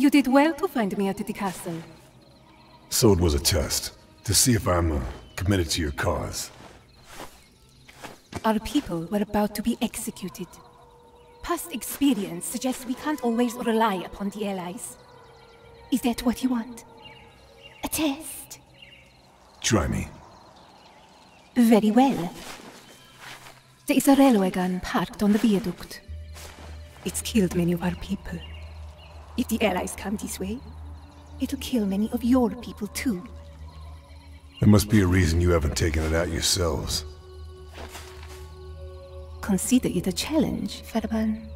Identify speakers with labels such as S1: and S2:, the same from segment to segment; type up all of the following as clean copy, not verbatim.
S1: You did well to find me at the castle.
S2: So it was a test, to see if I'm committed to your cause.
S1: Our people were about to be executed. Past experience suggests we can't always rely upon the Allies. Is that what you want? A test?
S2: Try me.
S1: Very well. There is a railway gun parked on the viaduct. It's killed many of our people. If the Allies come this way, it'll kill many of your people too.
S2: There must be a reason you haven't taken it out yourselves.
S1: Consider it a challenge, Fairburne.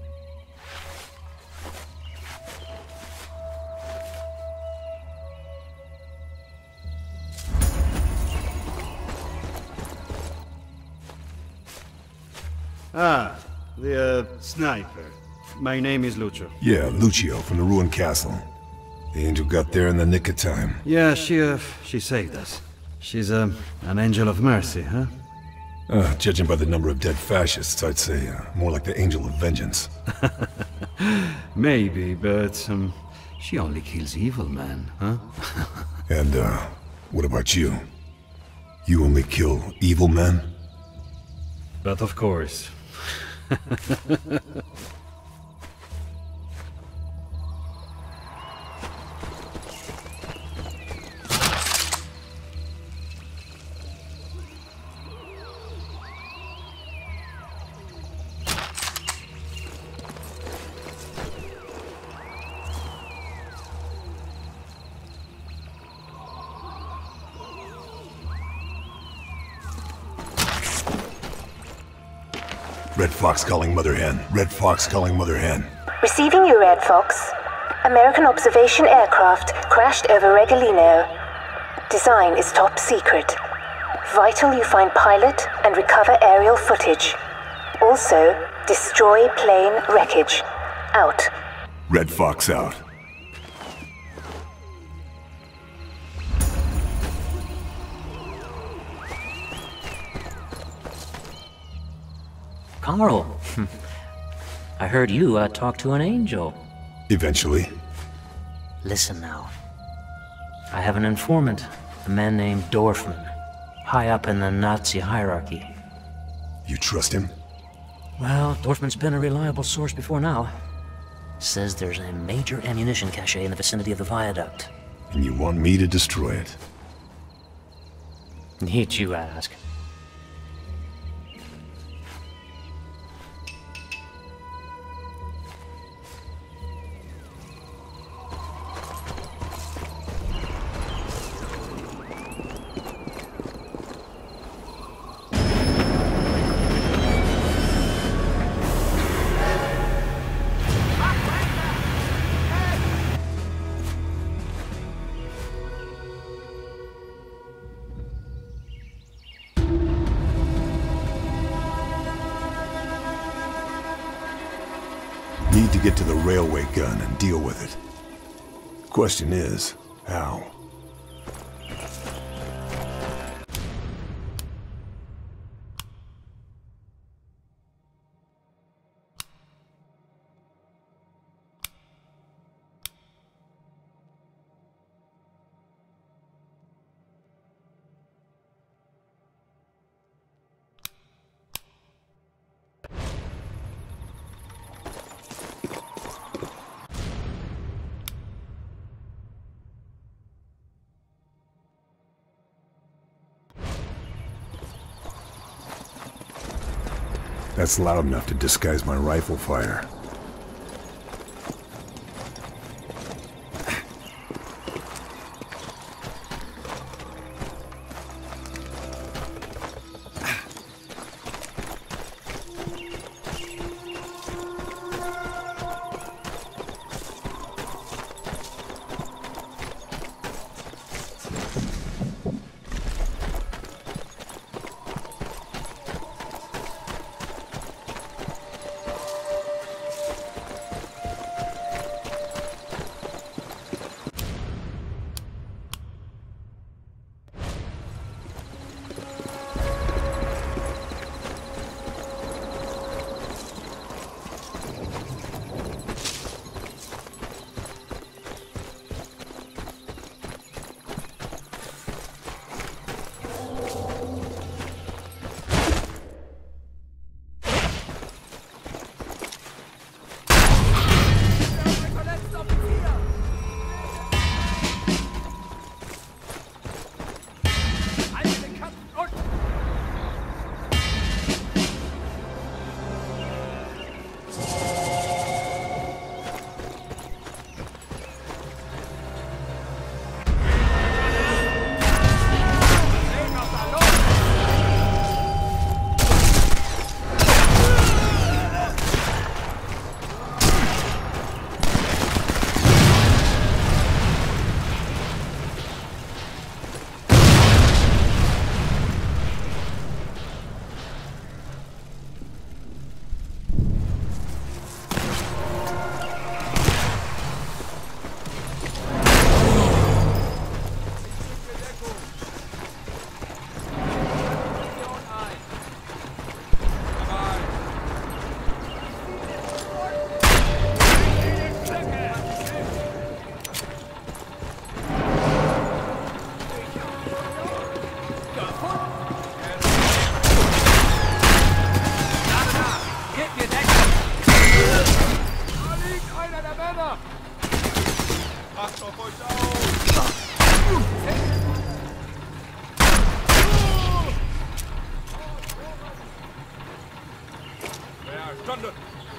S3: Ah, the sniper. My name is Lucio.
S2: Yeah, Lucio from the ruined castle. The angel got there in the nick of time.
S3: Yeah, she saved us. She's an angel of mercy, huh?
S2: Judging by the number of dead fascists, I'd say more like the angel of vengeance.
S3: Maybe, but she only kills evil men, huh?
S2: And what about you? You only kill evil men?
S3: But of course.
S2: Red Fox calling Mother Hen. Red Fox calling Mother Hen.
S4: Receiving you, Red Fox. American observation aircraft crashed over Regelino. Design is top secret. Vital you find pilot and recover aerial footage. Also, destroy plane wreckage. Out.
S2: Red Fox out.
S5: Carl, I heard you talk to an angel.
S2: Eventually.
S5: Listen now. I have an informant, a man named Dorfmann, high up in the Nazi hierarchy.
S2: You trust him?
S5: Well, Dorfmann's been a reliable source before now. Says there's a major ammunition cache in the vicinity of the viaduct.
S2: And you want me to destroy it?
S5: Need you ask?
S2: Need to get to the railway gun and deal with it. Question is, how? That's loud enough to disguise my rifle fire.
S6: Verstanden!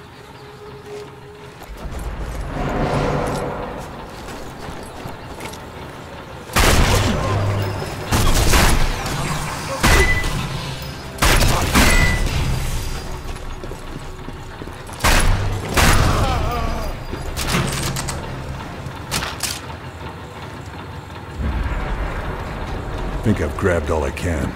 S2: I think I've grabbed all I can.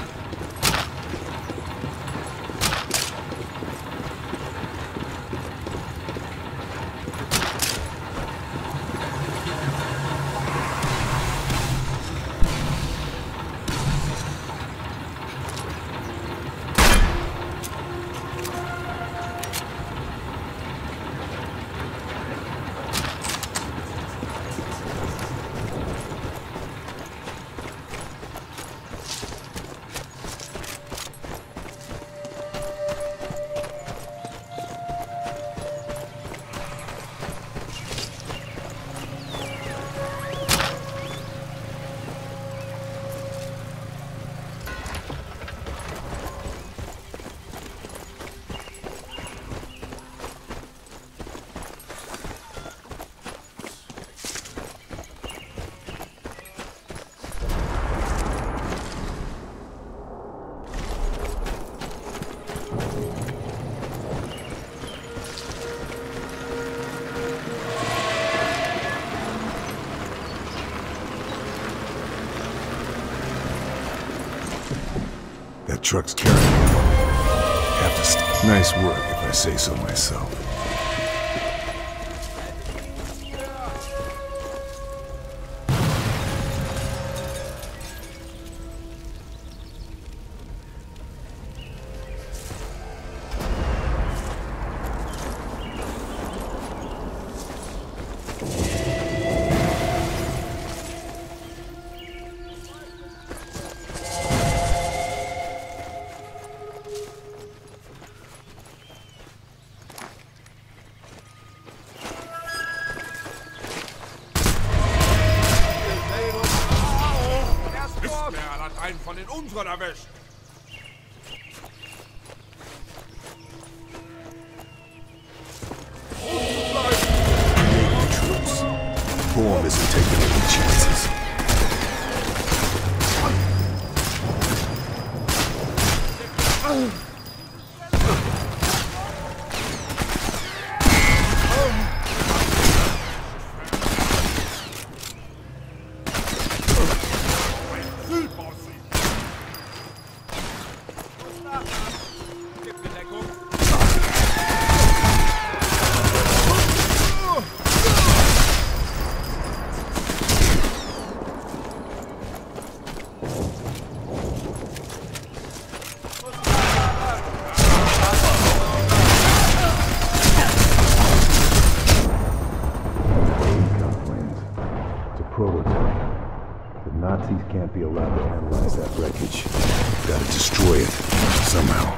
S2: That truck's carrying me. Have to stop. Nice work, if I say so myself.
S6: Einen von den unseren erwischt.
S2: Böhm isn't taking any chances. Can't be allowed to analyze that wreckage. Gotta destroy it, somehow.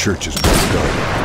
S2: church is well guarded.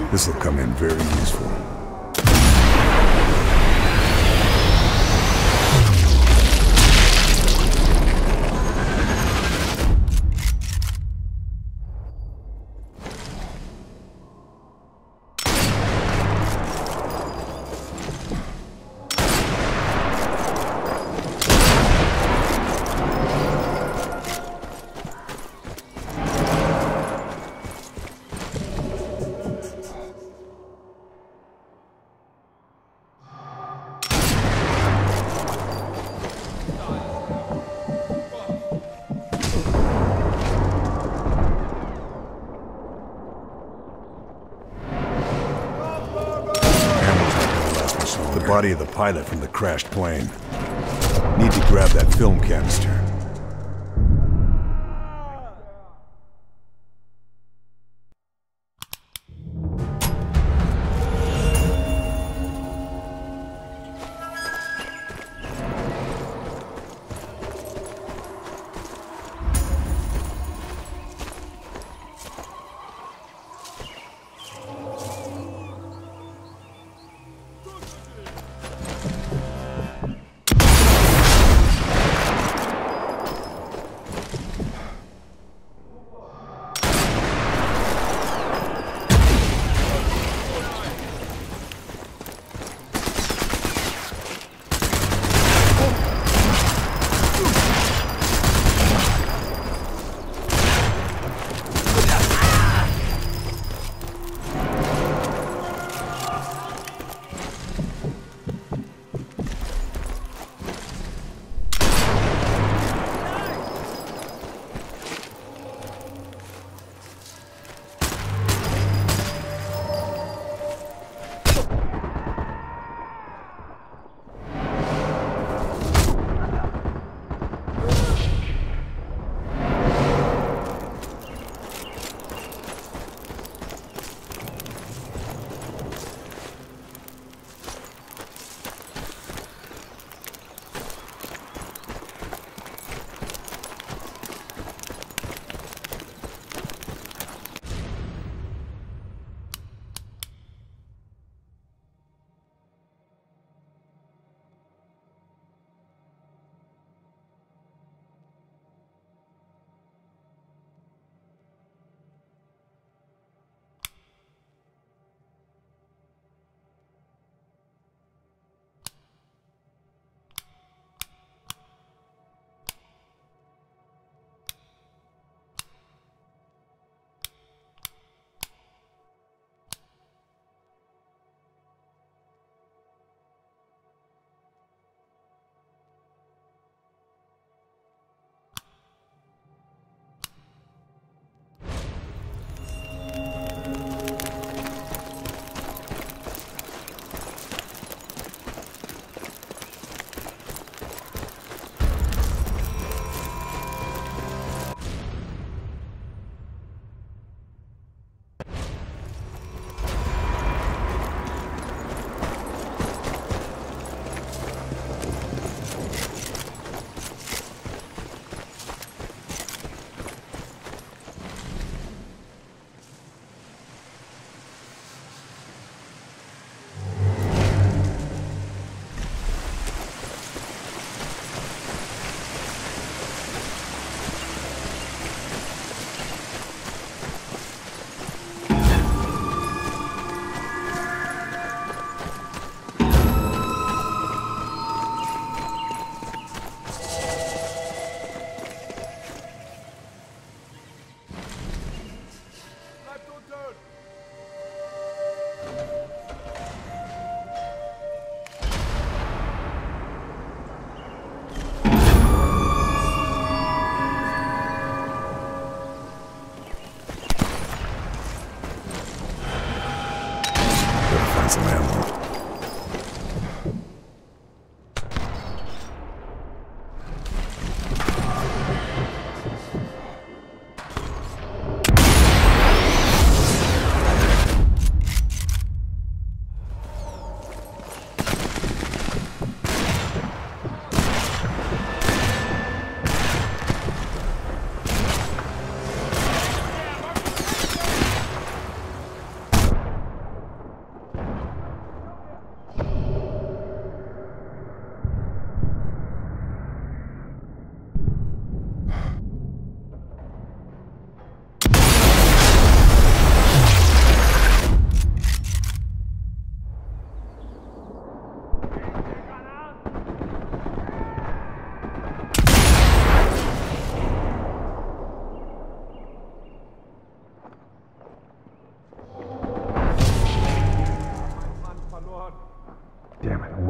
S2: This'll come in very useful. The body of the pilot from the crashed plane. Need to grab that film canister. Some ammo.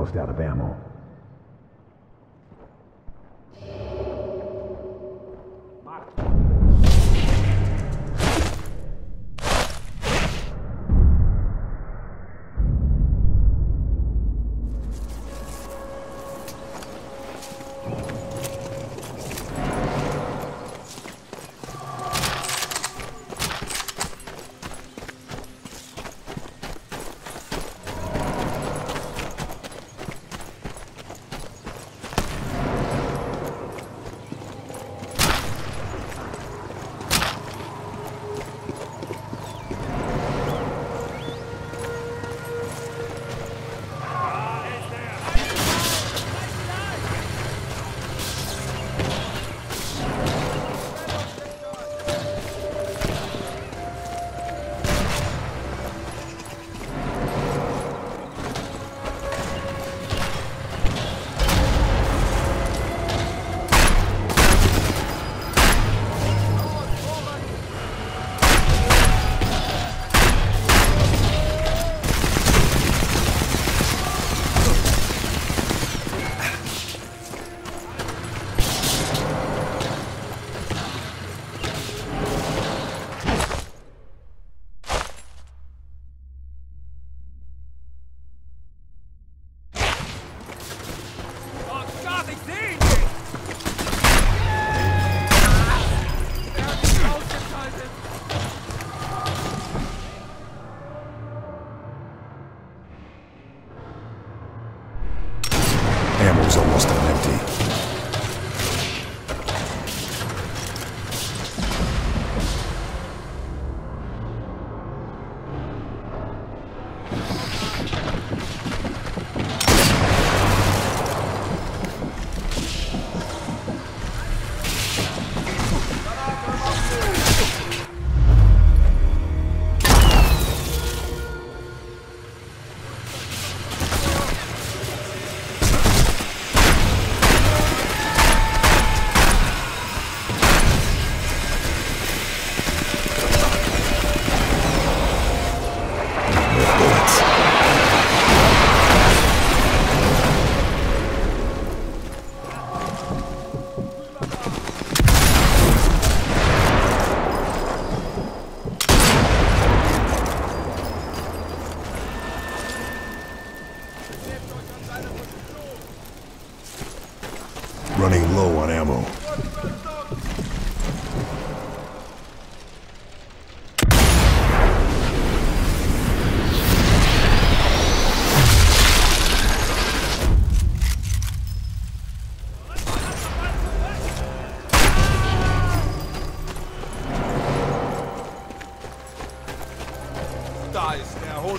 S2: almost out of ammo. Ammo's almost empty. Running low on ammo.
S6: Da ist der Hund.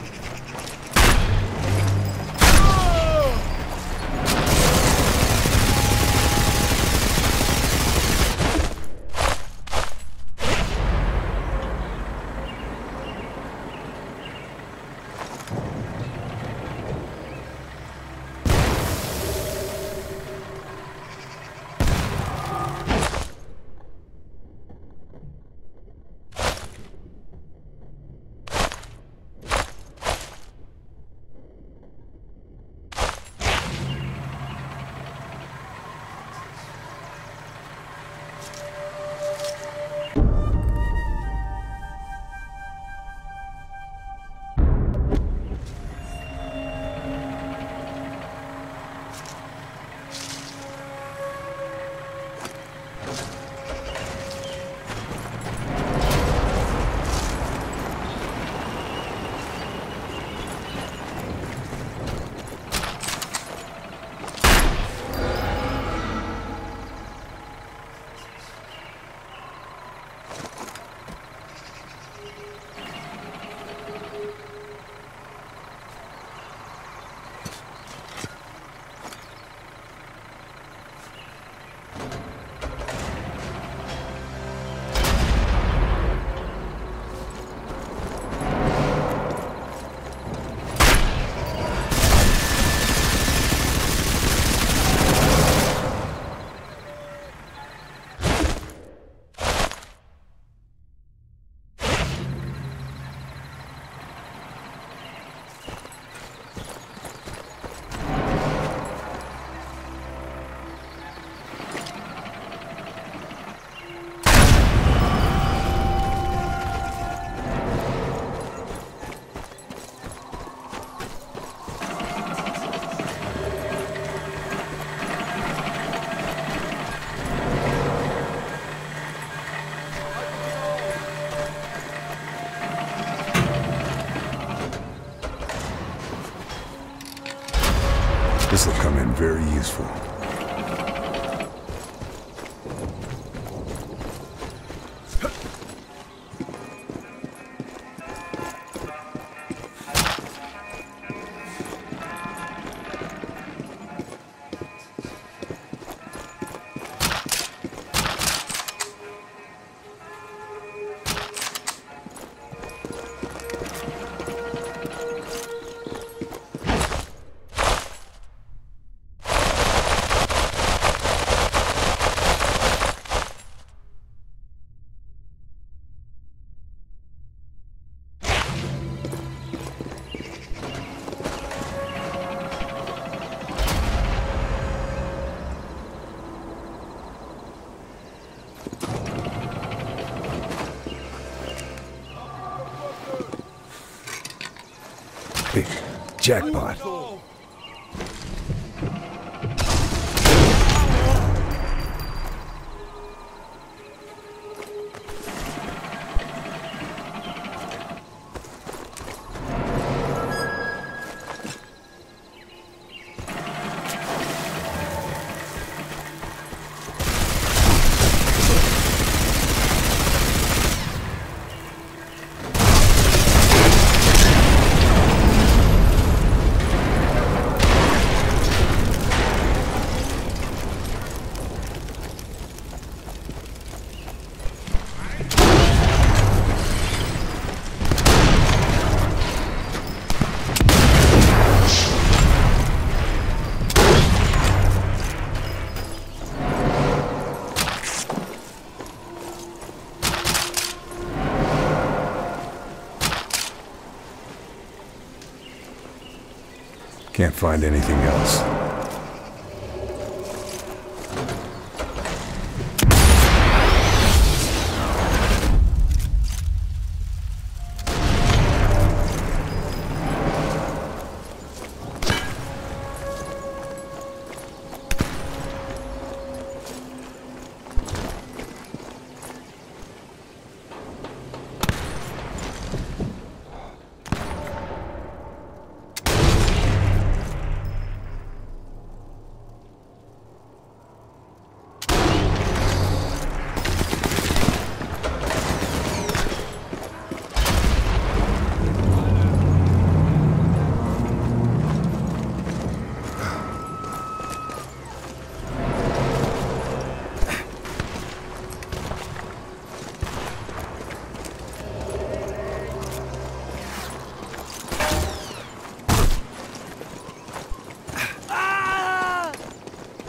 S2: This'll come in very useful. Jackpot. Can't find anything else.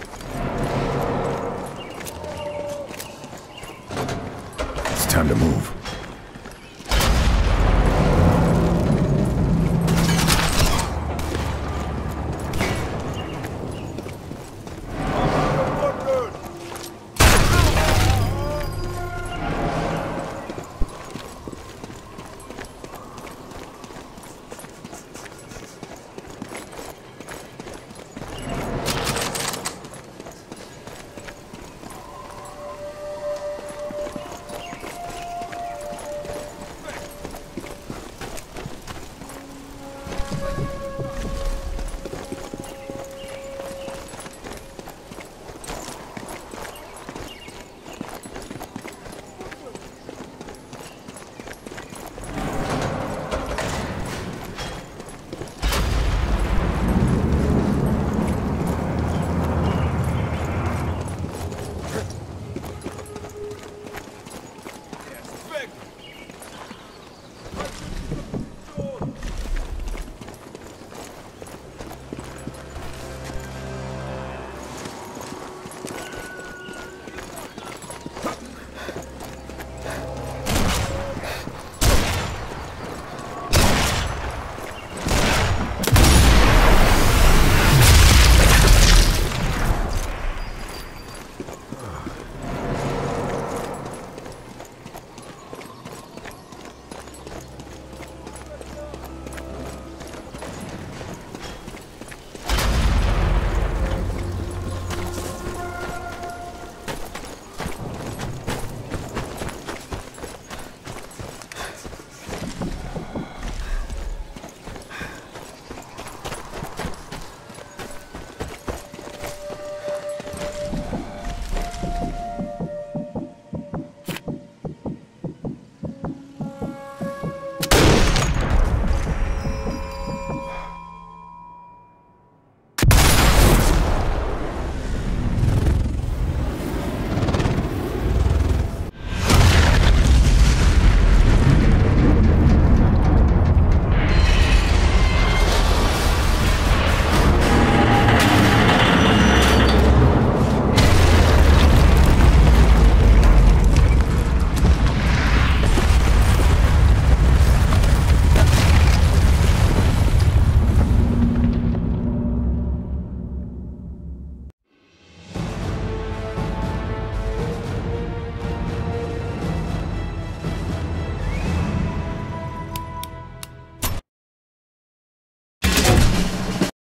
S2: Time to move.